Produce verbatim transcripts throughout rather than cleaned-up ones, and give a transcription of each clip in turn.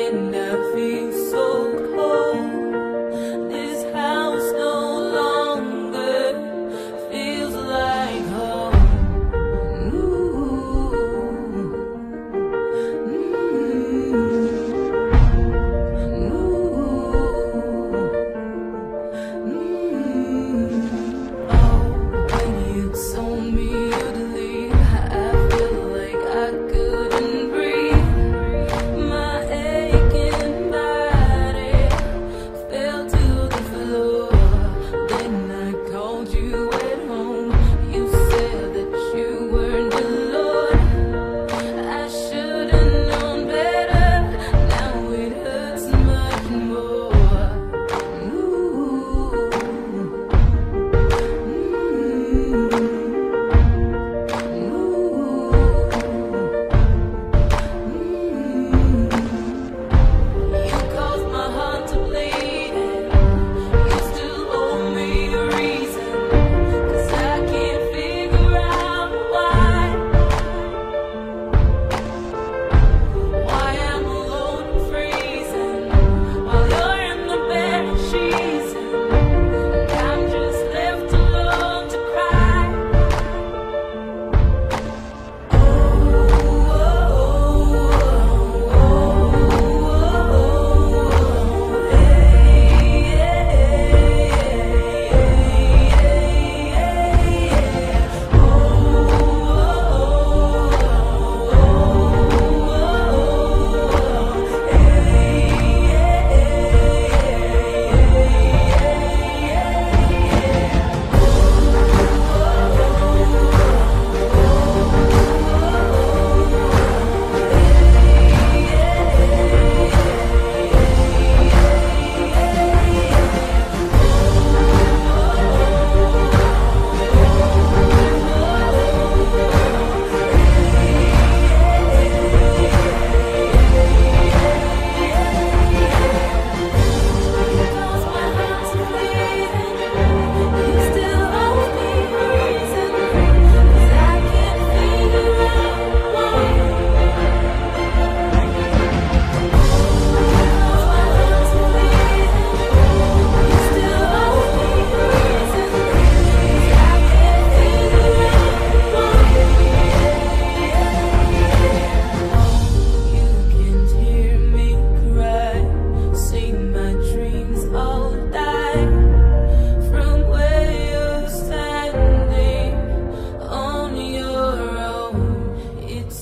and I feel so cold. This house no longer feels like home. Ooh. Mm. Ooh. Mm. Oh, when you told me you'd leave, I felt like I couldn't breathe. My aching body fell to the floor. Then I called you at home. You said that you weren't alone. I should have known better. Now it hurts much more. Ooh. You caused my heart to bleed. You still owe me a reason, 'cause I can't figure out why. Why I'm alone and freezing while you're in the bed sheets, and I'm just left alone to cry.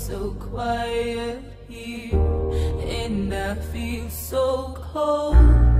Quiet here, and I feel so cold.